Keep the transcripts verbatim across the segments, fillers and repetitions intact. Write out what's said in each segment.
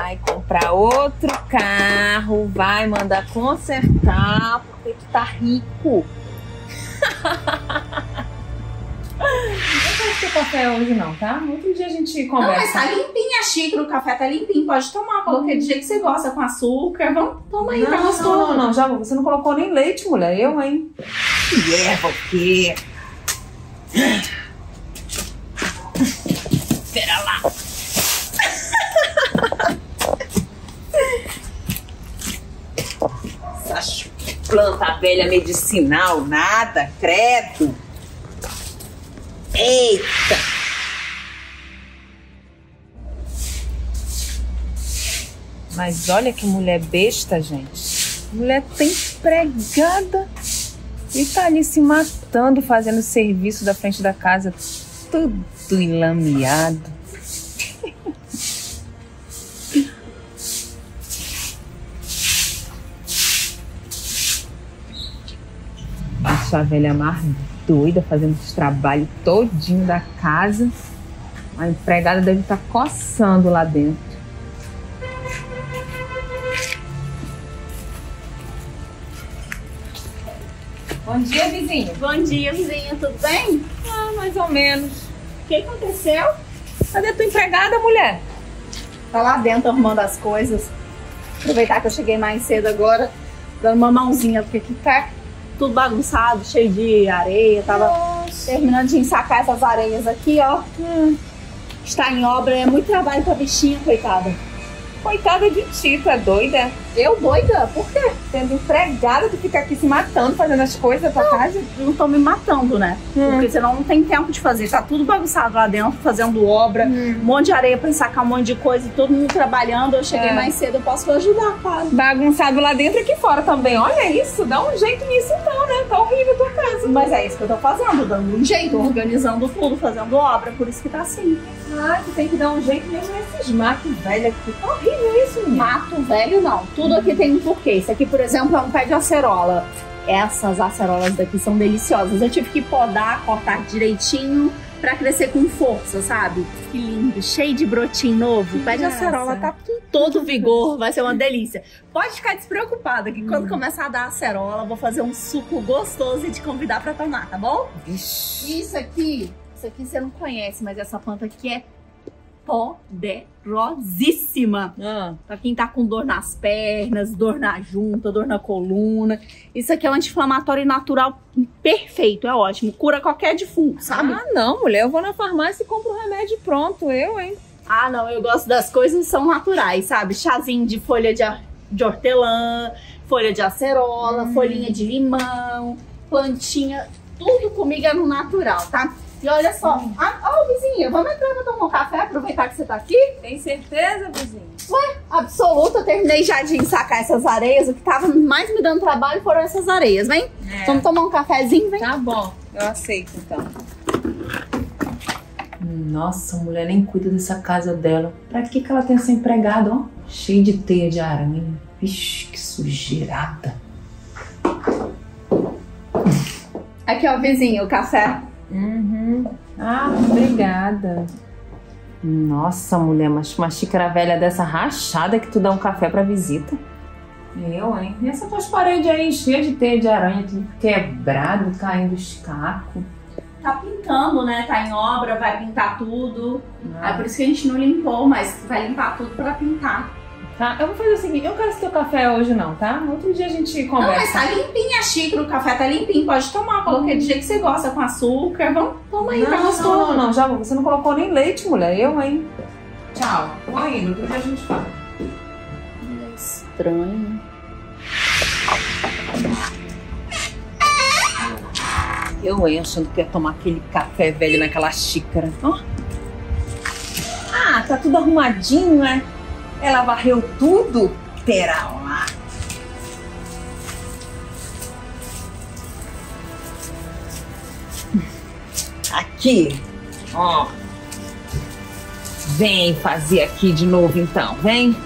vai comprar outro carro, vai mandar consertar, porque tu tá rico. Não quero ter café hoje não, tá? Outro dia a gente conversa. Não, mas tá limpinho a xícara, o café tá limpinho, pode tomar. Coloquei do jeito que você gosta, com açúcar. Vamos, toma aí, não, tá gostoso. Não, não, não, já vou. Você não colocou nem leite, mulher. Eu, hein? Que erva o quê? Espera lá. Essa planta velha medicinal, nada, credo. Eita! Mas olha que mulher besta, gente. Mulher tem empregada e tá ali se matando, fazendo serviço da frente da casa, tudo enlameado. Acho a velha mais doida fazendo esse trabalho todinho da casa. A empregada deve estar coçando lá dentro. Bom dia, vizinho. Bom dia, vizinha, tudo bem? Ah, mais ou menos. O que aconteceu? Cadê tua empregada, mulher? Tá lá dentro arrumando as coisas. Aproveitar que eu cheguei mais cedo agora, dando uma mãozinha, porque aqui tá tudo bagunçado, cheio de areia. Tava Nossa. terminando de ensacar essas areias aqui, ó. Hum. Está em obra, é muito trabalho pra bichinha, coitada. Coitada de ti, tu é doida? Eu doida? Por quê? Tendo empregada, tu fica aqui se matando, fazendo as coisas da tua não, casa? Não tô me matando, né? Hum. Porque senão não tem tempo de fazer. Tá tudo bagunçado lá dentro, fazendo obra, hum. um monte de areia pra ensacar um monte de coisa, todo mundo trabalhando. Eu cheguei é. mais cedo, eu posso ajudar, claro. Bagunçado lá dentro e aqui fora também. Olha isso, dá um jeito nisso então, né? Tá horrível a tua casa. Mas é isso que eu tô fazendo, dando um jeito, organizando tudo, fazendo obra, por isso que tá assim. Ah, tu tem que dar um jeito mesmo nesses matos velhos aqui. Tá horrível isso, menina. Mato velho não, tudo aqui tem um porquê. Isso aqui, por exemplo, é um pé de acerola. Essas acerolas daqui são deliciosas. Eu tive que podar, cortar direitinho pra crescer com força, sabe? Que lindo, cheio de brotinho novo. O pé de acerola tá com todo vigor, vai ser uma delícia. Pode ficar despreocupada que hum. quando começar a dar acerola, eu vou fazer um suco gostoso e te convidar pra tomar, tá bom? Ixi. Isso aqui, isso aqui você não conhece, mas essa planta aqui é poderosíssima. Ah. Pra quem tá com dor nas pernas, dor na junta, dor na coluna. Isso aqui é um anti-inflamatório natural perfeito, é ótimo. Cura qualquer defunto, sabe? Ah, não, mulher. Eu vou na farmácia e compro o remédio pronto. Eu, hein? Ah, não. Eu gosto das coisas que são naturais, sabe? Chazinho de folha de, de hortelã, folha de acerola, hum. folhinha de limão, plantinha. Tudo comigo é no natural, tá? E olha só, ó, ah, oh, vizinha, vamos entrar pra tomar um café, aproveitar que você tá aqui? Tem certeza, vizinha? Ué, absoluta, eu terminei já de ensacar essas areias, o que tava mais me dando trabalho foram essas areias, vem? É. Vamos tomar um cafezinho, vem? Tá bom, eu aceito então. Nossa, a mulher nem cuida dessa casa dela. Pra que que ela tem essa empregada, ó? Cheia de teia de aranha. Vixe, que sujeirada. Aqui, ó, vizinho, o café. Uhum. Ah, obrigada. Nossa, mulher, mas uma xícara velha dessa rachada que tu dá um café pra visita. Eu, hein? E essas tuas paredes aí cheias de teia de aranha, tudo quebrado, caindo os cacos. Tá pintando, né? Tá em obra, vai pintar tudo. Ah. É por isso que a gente não limpou, mas vai limpar tudo pra pintar. Tá, eu vou fazer o seguinte, eu não quero esse teu café hoje não, tá? Outro dia a gente conversa. Não, mas tá limpinho a xícara, o café tá limpinho, pode tomar. Coloquei do jeito que você gosta, com açúcar. Vamos, toma aí, não, tá gostoso. Não, não, não, já vou. Você não colocou nem leite, mulher. Eu, hein? Tchau. Vou indo, outro dia a gente fala. É estranho. Eu, hein, achando que ia tomar aquele café velho naquela xícara. Ó. Ah, tá tudo arrumadinho, né? Ela varreu tudo? Pera lá. Aqui, ó. Vem fazer aqui de novo então, vem.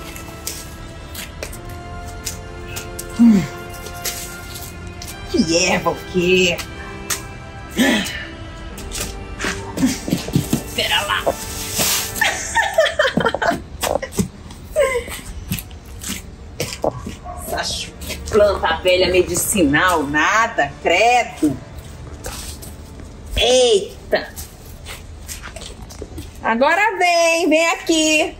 Hum. Que erva o quê? Pera lá. planta velha medicinal, nada, credo. Eita. Agora vem, vem aqui.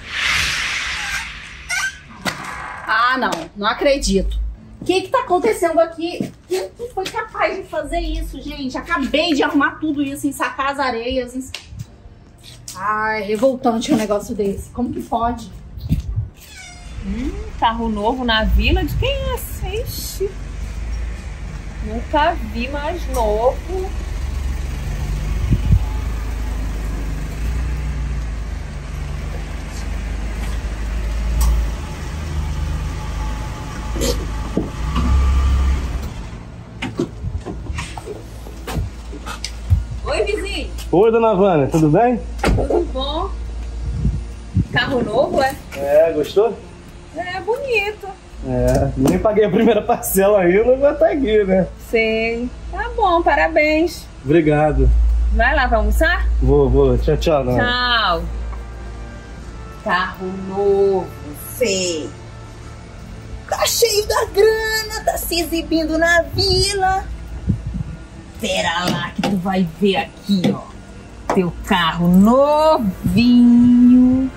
Ah, não, não acredito. O que que tá acontecendo aqui? Quem que foi capaz de fazer isso, gente? Acabei de arrumar tudo isso, ensacar as areias. Ens... Ai, revoltante um negócio desse. Como que pode? Hum, carro novo na vila? De quem é esse? Ixi, nunca vi mais novo. Oi, vizinho. Oi, dona Vânia, tudo bem? Tudo bom? Carro novo, é? É, gostou? É, bonito. É, nem paguei a primeira parcela ainda, mas tá aqui, né? Sei. Tá bom, parabéns. Obrigado. Vai lá pra almoçar? Vou, vou. Tchau, tchau. Não. Tchau. Carro novo, sei. Tá cheio da grana, tá se exibindo na vila. Pera lá que tu vai ver aqui, ó. Teu carro novinho,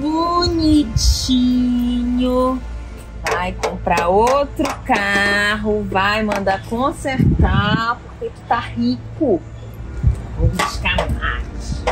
bonitinho. Vai comprar outro carro, vai mandar consertar, porque tu tá rico. Vou buscar mais.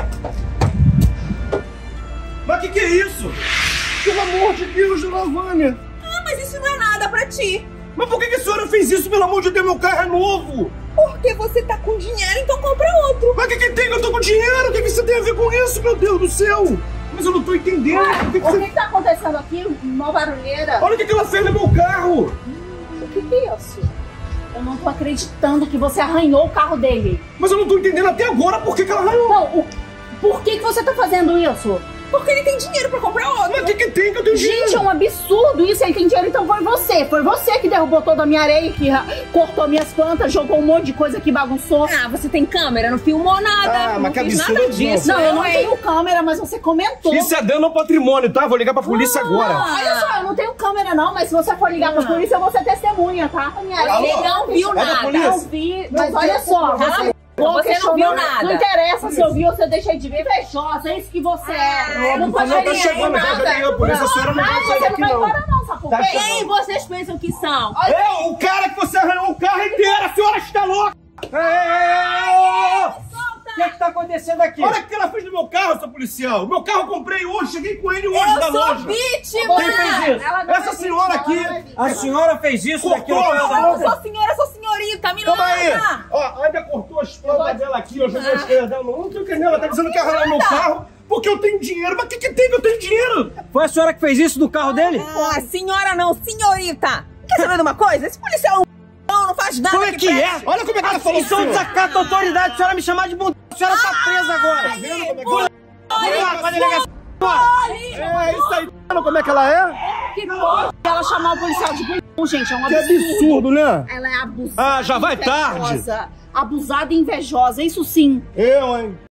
Mas que que é isso? Pelo amor de Deus, dona Vânia. Ah, mas isso não é nada pra ti. Mas por que que a senhora fez isso? Pelo amor de Deus, meu carro é novo. Porque você tá com dinheiro, então compra outro. Mas o que que tem? Eu tô com dinheiro. O que que você tem a ver com isso, meu Deus do céu? Mas eu não tô entendendo. Ué, Por que que o você... que que tá acontecendo aqui? Uma barulheira. Olha o que que ela fez no meu carro. O que que é isso? Eu não tô acreditando que você arranhou o carro dele. Mas eu não tô entendendo até agora por que que ela arranhou. Não, o... por que que você tá fazendo isso? Porque ele tem dinheiro pra comprar outro. Mas o que que tem que eu tenho dinheiro? Gente, é um absurdo isso. Ele tem dinheiro, então foi você. Foi você que derrubou toda a minha areia, que cortou minhas plantas, jogou um monte de coisa que bagunçou. Ah, você tem câmera, não filmou nada. Ah, mas não que fiz absurdo, nada disso. Não, eu não hein? tenho câmera, mas você comentou. Isso é dano ao patrimônio, tá? Vou ligar pra polícia agora. Não, olha só, eu não tenho câmera não, mas se você for ligar pra polícia, eu vou ser testemunha, tá? Minha Alô? areia Não viu É da nada. polícia? não vi, mas olha só, Cala a você... boca, você não viu nada. Não interessa se eu vi ou se eu deixei de ver, invejosa, é isso que você é. Ah, não não pode tá nem chegando, nada. já liguei a polícia, a senhora não vai sair você não daqui, vai não. embora não, sabe por Tá quê? Quem vocês pensam que são? É, o cara que você arranhou o carro inteiro, a senhora está louca! O que é que tá acontecendo aqui? Olha o que ela fez no meu carro, seu policial! Meu carro eu comprei hoje, cheguei com ele hoje da Eu sou loja! vítima! Quem fez isso? Ela não Essa é senhora vítima, aqui- ela não é vítima. A senhora fez isso daqui no Cortou, carro da Eu não moça? sou senhora, eu sou senhorita, me Calma aí! larga! Ó, ainda cortou as plantas dela aqui, eu joguei as coisas dela. Não tô entendendo, ela tá dizendo que arranhou meu carro porque eu tenho dinheiro. Mas o que que tem que eu tenho dinheiro? Foi a senhora que fez isso no carro dele? Ah, senhora não, senhorita! Quer saber de uma coisa? Esse policial é um não faz nada. Como é que é? Olha como é que ela falou Isso é um senhor. desacato à autoridade, a senhora me chamar de bunda. A senhora tá presa agora. Tá vendo como é que Vai lá, vai delegacia. é? É isso aí, tá vendo como é que ela é? Que pode ela chamar o policial de bulhão, gente, é um Que absurdo. absurdo, né? Ela é abusada. Ah, já vai invejosa. Abusada e invejosa, isso sim. Eu, hein?